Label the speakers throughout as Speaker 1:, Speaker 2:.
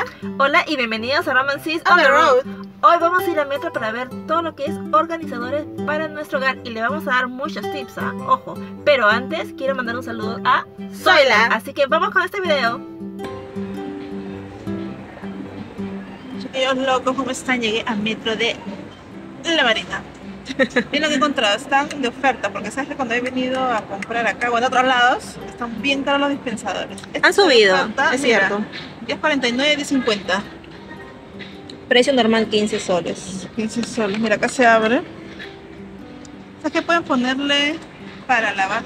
Speaker 1: Hola y bienvenidos a Romances on the Road. Hoy vamos a ir a Metro para ver todo lo que es organizadores para nuestro hogar y le vamos a dar muchos tips, ojo. Pero antes quiero mandar un saludo a Zoila, así que vamos con este video.
Speaker 2: Chiquillos locos, ¿cómo están? Llegué a Metro de La Marina. Miren lo que he encontrado, están de oferta, porque sabes que cuando he venido a comprar acá o en otros lados, están bien caros los dispensadores.
Speaker 1: Han subido,
Speaker 2: oferta,
Speaker 1: es
Speaker 2: mira,
Speaker 1: cierto.
Speaker 2: 10.49, 10.50.
Speaker 1: Precio normal 15 soles.
Speaker 2: 15 soles, mira, acá se abre. ¿Sabes qué pueden ponerle para lavar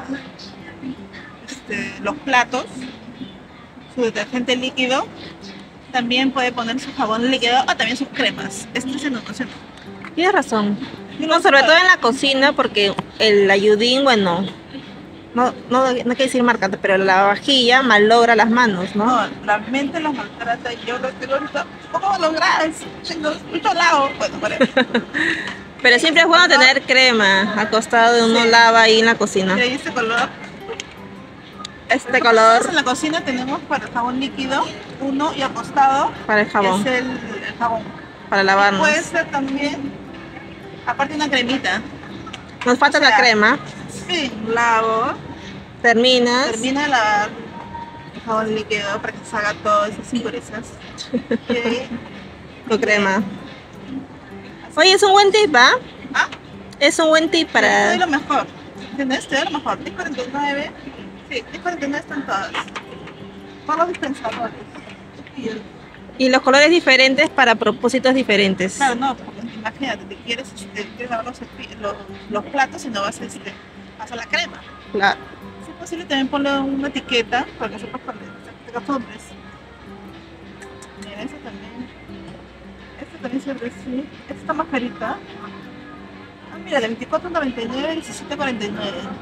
Speaker 2: los platos? Su detergente líquido. También puede poner su jabón líquido o también sus cremas. Esto es en ocasión.
Speaker 1: Tienes razón. No, sobre todo en la cocina, porque el ayudín, bueno, no quiero decir marca, pero la vajilla malogra las manos, ¿no?
Speaker 2: No, la mente los maltrata y yo lo tengo ahorita. ¿Cómo lograr? Tengo mucho lado. Bueno, por eso.
Speaker 1: Pero siempre es bueno tener crema al costado de uno,
Speaker 2: Sí.
Speaker 1: lava ahí en la cocina.
Speaker 2: Mira, y este color.
Speaker 1: Este color
Speaker 2: En la cocina tenemos para el jabón líquido, uno y al costado
Speaker 1: para el jabón,
Speaker 2: es el jabón.
Speaker 1: para lavarnos.
Speaker 2: Puede ser también, aparte una cremita.
Speaker 1: Nos falta la crema.
Speaker 2: Sí, lavo,
Speaker 1: Termina
Speaker 2: termina de lavar el jabón líquido para que se haga todas esas impurezas. Y ahí,
Speaker 1: tu crema. Oye, es un buen tip, ¿ah?
Speaker 2: ¿ah?
Speaker 1: Es un buen tip
Speaker 2: Te
Speaker 1: para...
Speaker 2: doy lo mejor. ¿Entiendes? Te doy lo mejor. 10.49. Sí, 10.49 están todas. Todos los dispensadores.
Speaker 1: Y los colores diferentes para propósitos diferentes.
Speaker 2: Claro, no, porque imagínate, te quieres lavar los platos y no vas a hacer la crema.
Speaker 1: Claro.
Speaker 2: Si es posible, también ponle una etiqueta para que sepas cuando te acostumbres. Mira, ese también. Este también sirve así. Esta está más carita. Ah, mira, de 24.99 a 17.49.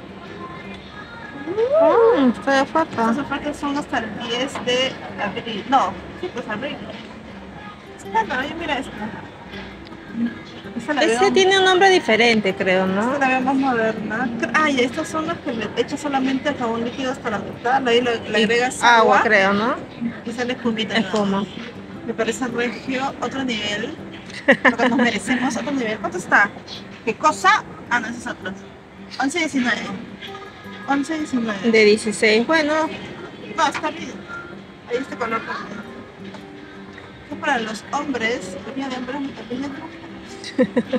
Speaker 1: Está de oferta.
Speaker 2: Estas ofertas son hasta el 10 de abril. No, sí, pues abril. Esta, oye, mira esta. Esta la
Speaker 1: Ese
Speaker 2: veo,
Speaker 1: tiene un nombre diferente, creo, ¿no?
Speaker 2: esta la veo más moderna. Ah, y estas son las que le echas solamente el jabón líquido hasta la mitad. Ahí le agregas
Speaker 1: Agua, creo, ¿no?
Speaker 2: y sale espumita.
Speaker 1: Espuma.
Speaker 2: Me parece regio, otro nivel. Lo que nos merecemos, otro nivel. ¿Cuánto está? ¿Qué cosa? Ah, no, ese es otro. 11.19. 11.19.
Speaker 1: De 16. Bueno,
Speaker 2: No, está bien. Ahí este color también. Es para los hombres, pequeña de hombres, pequeña de mujeres.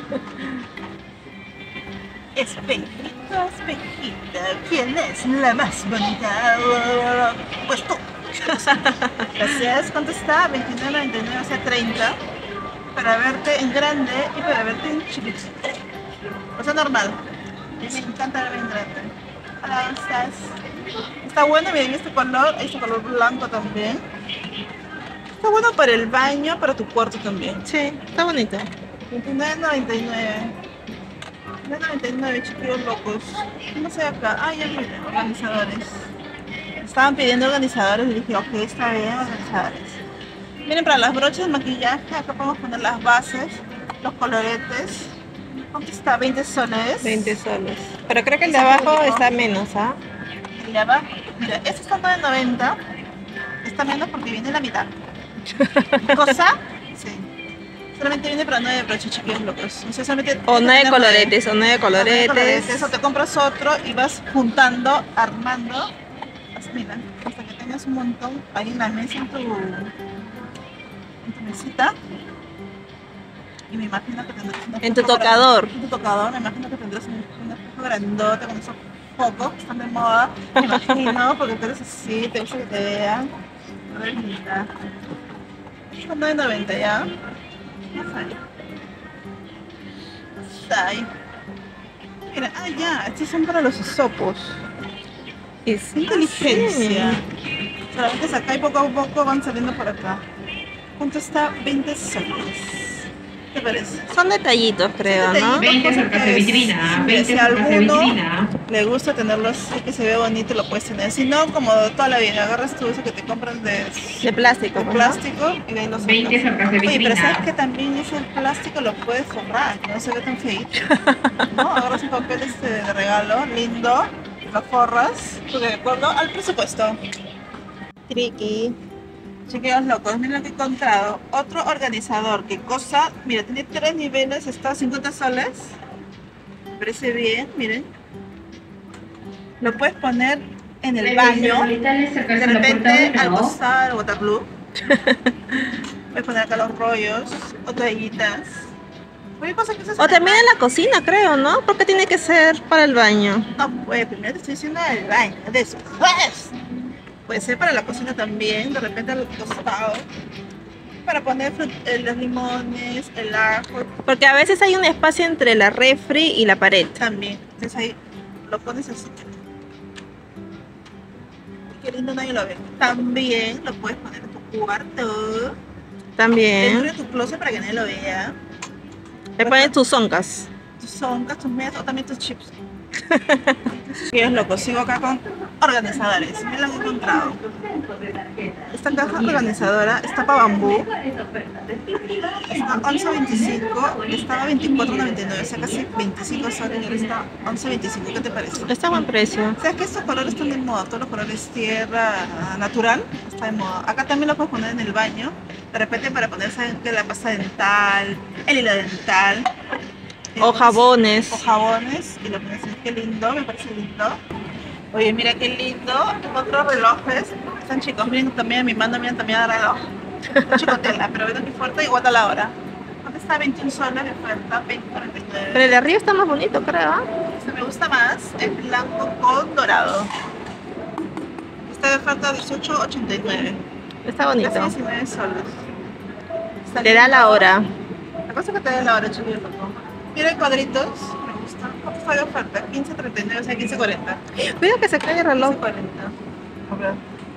Speaker 2: Espejito, espejito, ¿quién es la más bonita? Pues tú. Gracias. ¿Cuánto está? 29.99, o sea 30. Para verte en grande y para verte en chiquitito. O sea normal. Me encanta verme en grande. Hola, ¿cómo estás? Está bueno, miren este color blanco también. Está bueno para el baño, para tu cuarto también.
Speaker 1: sí, está bonito.
Speaker 2: 29.99. 29.99, chiquillos locos. ¿Cómo se ve acá? Ah, ya miren, organizadores. Estaban pidiendo organizadores y dije, ok, está bien, organizadores. Miren, para las brochas de maquillaje, acá podemos poner las bases, los coloretes. ¿Cuánto está? 20 soles.
Speaker 1: 20 soles. Pero creo que el de abajo está menos, ¿ah?
Speaker 2: Y abajo, mira, este está 9.90. Está menos porque viene la mitad. ¿Cosa? Sí. Solamente viene para 9 broches, chiquillos locos. O sea, solamente
Speaker 1: O 9
Speaker 2: tener
Speaker 1: coloretes, o 9
Speaker 2: nueve
Speaker 1: coloretes.
Speaker 2: O te compras otro y vas juntando, armando. Así, mira, hasta que tengas un montón ahí en la mesa, en tu mesita. Y me imagino que tendrás un
Speaker 1: En tu
Speaker 2: espejo
Speaker 1: tocador.
Speaker 2: En tu tocador, me imagino que tendrás un espejo grandote con esos focos que están de moda. Me imagino, porque tú eres así, te gusta que te vean. A ver, mira. Son 9.90 ya. Está ahí. Mira, ah, ya, estos son para los hisopos.
Speaker 1: Es
Speaker 2: Inteligencia. Solamente saca y poco a poco van saliendo por acá. ¿Cuánto está? 20 soles. ¿Qué te parece?
Speaker 1: Son detallitos, creo, ¿no?
Speaker 3: 20 cercas de vitrina, 20
Speaker 2: Si a
Speaker 3: cercas de
Speaker 2: alguno
Speaker 3: vitrina.
Speaker 2: le gusta tenerlo así, que se ve bonito, lo puedes tener. Si no, como toda la vida, agarras tú eso que te compran de
Speaker 1: plástico, ¿no?
Speaker 2: plástico y de ahí lo sacas.
Speaker 3: 20 cercas de
Speaker 2: Oye, pero
Speaker 3: vitrina.
Speaker 2: sabes que también ese plástico lo puedes forrar, que no se ve tan feito. ¿No? Agarras un papel de regalo, lindo, lo forras, de acuerdo al presupuesto.
Speaker 1: Tricky.
Speaker 2: Chiquillos locos, miren lo que he encontrado. Otro organizador que cosa, mira, tiene 3 niveles, está a 50 soles. Me parece bien, miren. Lo puedes poner en el baño, de repente al costado, Waterloo. Puedes poner acá los rollos o toallitas.
Speaker 1: O también en la cocina, creo, ¿no? Porque tiene que ser para el baño.
Speaker 2: No, pues primero te estoy diciendo el baño, de eso. ¡Pues! Puede ser para la cocina también, de repente al costado. Para poner los limones, el ajo.
Speaker 1: Porque a veces hay un espacio entre la refri y la pared.
Speaker 2: También. Entonces ahí lo pones así. Qué lindo, nadie lo ve. También lo puedes poner en tu cuarto.
Speaker 1: También.
Speaker 2: Dentro de tu closet para que nadie lo vea.
Speaker 1: Le pones tus zoncas.
Speaker 2: Tus zoncas, tus medias o también tus chips. Y es loco, sigo acá con organizadores. Miren lo que he encontrado. Esta caja organizadora está para bambú. Está 11.25, estaba 24.99, o sea casi 25 soles y ahora está 11.25. ¿Qué te parece?
Speaker 1: Está a buen precio.
Speaker 2: ¿Sabes que estos colores están de moda? Todos los colores tierra natural está de moda. Acá también lo puedes poner en el baño. De repente para poner, ¿saben qué? La pasta dental, el hilo dental.
Speaker 1: O jabones.
Speaker 2: O jabones. Y lo pones así. Qué lindo, me parece lindo. Oye, mira qué lindo. Otros relojes. Están chicos. Miren también a mi mano, miren también el reloj. Está chicotela, pero ven qué fuerte y guarda la hora. ¿Dónde está? 21 soles de oferta, 20.49.
Speaker 1: Pero el de arriba está más bonito, creo.
Speaker 2: Este me gusta más, es blanco con dorado. Está de oferta 18.89.
Speaker 1: Está bonito.
Speaker 2: Casi 19 soles. Está
Speaker 1: Te da
Speaker 2: lindo.
Speaker 1: la hora.
Speaker 2: La cosa que te da la hora, chiquillos. Mira cuadritos, me gusta. ¿Cuánto está de oferta? 15.39, o sea 15.40.
Speaker 1: Cuidado que se cae el reloj.
Speaker 2: 15.40. A ver.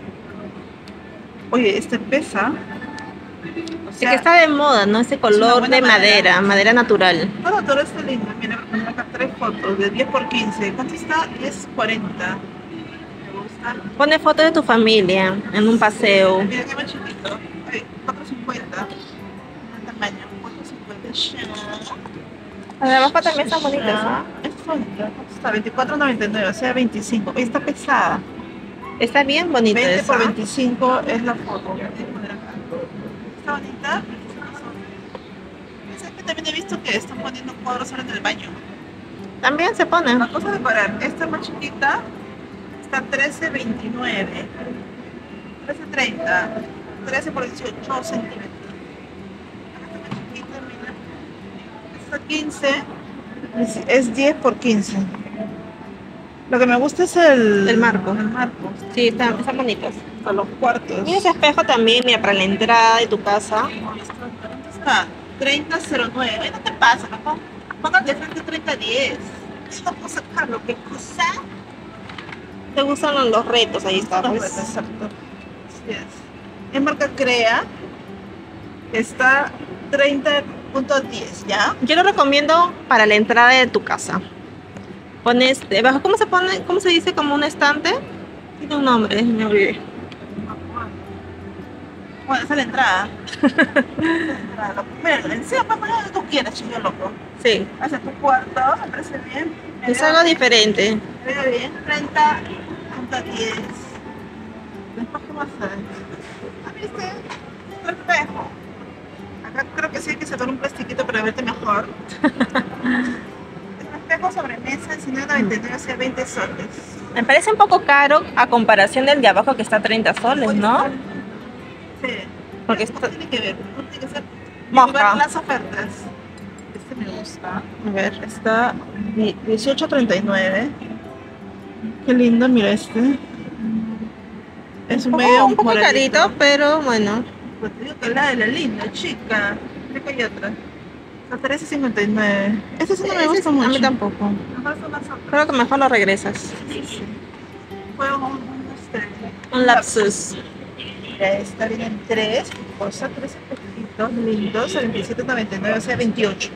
Speaker 2: Oye, este pesa. O
Speaker 1: Es que está de moda, ¿no? Ese color
Speaker 2: buena
Speaker 1: de madera,
Speaker 2: madera.
Speaker 1: madera natural.
Speaker 2: Todo, todo está lindo. Mira, voy a poner acá 3 fotos de 10 por 15. ¿Cuánto está? 10.40. Me gusta.
Speaker 1: Pone fotos de tu familia en un paseo.
Speaker 2: Mira que más chiquito. 4.50. El tamaño. 4.50.
Speaker 1: Las de abajo también están bonitas.
Speaker 2: Esta es bonita. ¿Cuánto está? 24.99, o sea 25. Oye, está pesada.
Speaker 1: Está bien bonito
Speaker 2: 20
Speaker 1: eso.
Speaker 2: por 25 es la foto. Voy a poner acá. Está bonita. ¿Sabes que también he visto que están poniendo cuadros ahora en el baño?
Speaker 1: También se pone.
Speaker 2: La cosa de parar. Esta más chiquita está 13.29. 13.30. 13 por 18 centímetros. Esta más chiquita, mira. Esta 15 es 10 por 15. Lo que me gusta es el
Speaker 1: marco.
Speaker 2: El marco.
Speaker 1: Sí, están bonitos.
Speaker 2: Para los cuartos.
Speaker 1: Mira ese espejo también, mira, para la entrada de tu casa.
Speaker 2: ¿Dónde está? 30.09. Ay, no te pasa, ¿no? Pongan de frente 30.10. Vamos a sacarlo. ¿Qué cosa?
Speaker 1: ¿Te gustan los retos? Ahí está.
Speaker 2: No,
Speaker 1: Pues.
Speaker 2: exacto. Así es. Es marca Crea. Está 30.10, ¿ya?
Speaker 1: Yo lo recomiendo para la entrada de tu casa. Pones debajo, ¿cómo se pone? ¿Cómo se dice? Como un estante. Tiene un nombre, me olvidé.
Speaker 2: Bueno, esa es la entrada. Mira, encima para poner donde tú quieras, chico loco.
Speaker 1: Sí,
Speaker 2: Hacia tu cuarto, me parece bien.
Speaker 1: es algo diferente.
Speaker 2: Me veo bien. 30.10. Después, ¿qué más hay? Ah, ¿viste? Un espejo. Acá creo que sí hay que sacar un plastiquito para verte mejor. Es un espejo sobre mesa, 19.99, o sea 20 soles.
Speaker 1: Me parece un poco caro a comparación del de abajo que está a 30 soles, ¿no?
Speaker 2: Sí.
Speaker 1: Porque
Speaker 2: Esto
Speaker 1: esto
Speaker 2: tiene que ver, no tiene que ser
Speaker 1: Mosca.
Speaker 2: ver las ofertas. Este me gusta.
Speaker 1: A ver.
Speaker 2: Está 18.39. Qué lindo, mira este. Es
Speaker 1: Un poco
Speaker 2: moradito.
Speaker 1: carito, pero bueno.
Speaker 2: Pues te digo que la de la linda, chica. Mira que hay otra. Está 13.59. Este sí no me
Speaker 1: Ese
Speaker 2: gusta
Speaker 1: sí,
Speaker 2: mucho.
Speaker 1: a mí tampoco.
Speaker 2: Mejor son las otras.
Speaker 1: Creo que mejor lo regresas.
Speaker 2: Sí, sí. Fue
Speaker 1: Un lapsus.
Speaker 2: Mira, esta viene en 3. Cosa 3 espejitos lindos. A 27.99, o sea 28.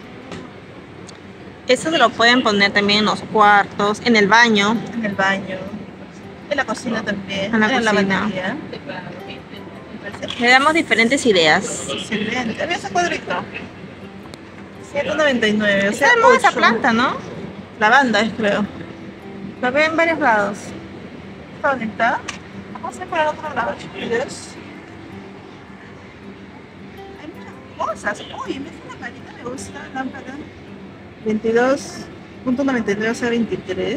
Speaker 1: Eso se lo pueden poner también en los cuartos, en el baño.
Speaker 2: En el baño. En la cocina también.
Speaker 1: En la cocina.
Speaker 2: lavandería.
Speaker 1: Le damos diferentes ideas.
Speaker 2: Excelente. Mira ese cuadrito. 7.99. O sea,
Speaker 1: Está de moda esa
Speaker 2: 8.
Speaker 1: planta, ¿no?
Speaker 2: Lavanda es, creo.
Speaker 1: Lo veo en varios lados.
Speaker 2: Está bonita. Vamos a ir por el otro lado, chicos. cosas. Oye, me gusta la marina, me gusta la lámpara. 22.99, o sea, 23.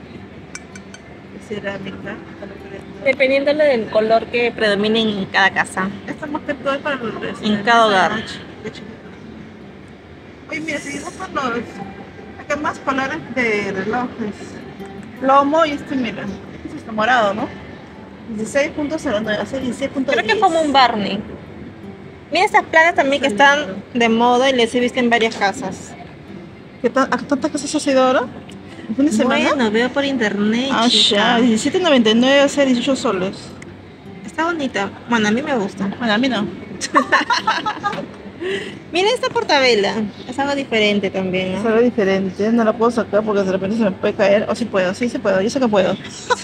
Speaker 2: Cerámica.
Speaker 1: Dependiendo del color que predomine en cada casa.
Speaker 2: Esta más que todo es para los bebés.
Speaker 1: En cada hogar.
Speaker 2: Oye, mira, seguimos con los... Acá más colores de relojes. Lomo y este, mira. Este está morado, ¿no? 16.09, o sea, 16.10.
Speaker 1: Creo que es como un Barney. Mira estas plantas también que están de moda y les he visto en varias casas.
Speaker 2: ¿A tantas cosas has ido ahora? ¿El fin de semana?
Speaker 1: Bueno, veo por internet.
Speaker 2: Ah,
Speaker 1: chica.
Speaker 2: ya, 17.99, o sea, 18 soles.
Speaker 1: Está bonita. Bueno, a mí me gusta.
Speaker 2: Bueno, a mí no.
Speaker 1: Mira esta portabela. Es algo diferente también,
Speaker 2: Es
Speaker 1: ¿no?
Speaker 2: algo diferente, no la puedo sacar porque de repente se me puede caer. O sí puedo, sí puedo, yo sé que puedo.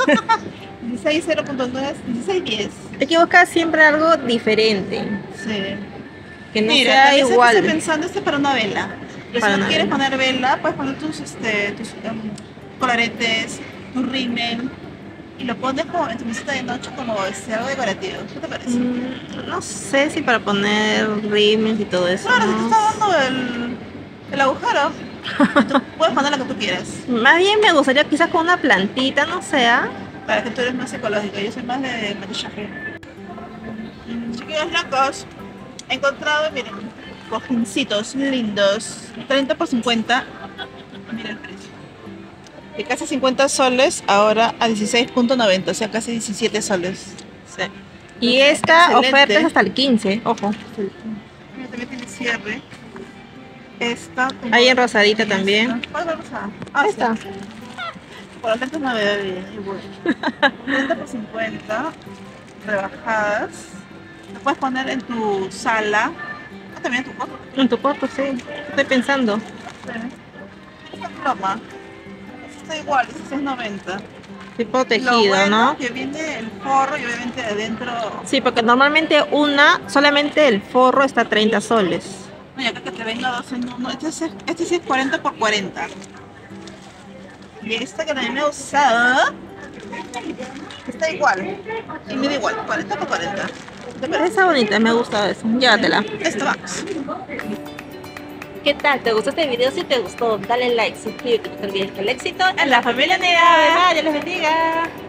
Speaker 2: 16.0.9, 16.10.
Speaker 1: Hay que buscar siempre algo diferente.
Speaker 2: Sí.
Speaker 1: Que no
Speaker 2: Mira,
Speaker 1: sea
Speaker 2: también
Speaker 1: igual.
Speaker 2: estoy pensando para una vela. Pero
Speaker 1: Para
Speaker 2: si no
Speaker 1: una
Speaker 2: quieres
Speaker 1: vela.
Speaker 2: poner vela, puedes poner tus colaretes, tu rímel y lo pones como en tu mesita de noche como algo decorativo. ¿Qué te parece?
Speaker 1: No sé si para poner rímels y todo eso.
Speaker 2: Claro, si te
Speaker 1: ¿no?
Speaker 2: está dando el agujero, tú puedes poner lo que tú quieras.
Speaker 1: Más bien me gustaría quizás con una plantita, no sé. ¿Ah?
Speaker 2: Para que tú eres más ecológica, yo soy más de maquillaje. Chiquillos locos, he encontrado, miren, cojincitos lindos, 30 por 50. Mira el precio. De casi 50 soles, ahora a 16.90, o sea, casi 17 soles.
Speaker 1: Sí. Y esta
Speaker 2: Excelente.
Speaker 1: oferta es hasta el 15, ojo.
Speaker 2: Mira, también tiene cierre. Esta. como-
Speaker 1: Hay en rosadita también.
Speaker 2: ¿Cuál es la rosada? Ah,
Speaker 1: Esta.
Speaker 2: sí. Por las lentes no me ve bien, igual. 30 por 50, rebajadas. Lo puedes poner en tu sala. O también en tu cuarto.
Speaker 1: En tu cuarto, sí. Estoy pensando.
Speaker 2: Esta pluma. Está igual, 16.90.
Speaker 1: Tipo
Speaker 2: Lo
Speaker 1: tejido,
Speaker 2: bueno
Speaker 1: ¿no?
Speaker 2: que viene el forro y obviamente adentro.
Speaker 1: Sí, porque normalmente solamente el forro está a 30 soles.
Speaker 2: No, y acá que te venga dos en uno. Este sí es 40 por 40. Y esta que también me he usado. Está igual. Y mide igual, 40 por 40. ¿Te parece?
Speaker 1: Está bonita, me ha gustado eso. Llévatela.
Speaker 2: Esto vamos.
Speaker 1: ¿Qué tal? ¿Te gustó este video? Si te gustó, dale like, suscríbete, no te olvides que el éxito en la familia negra. Bye, bye, Dios les bendiga.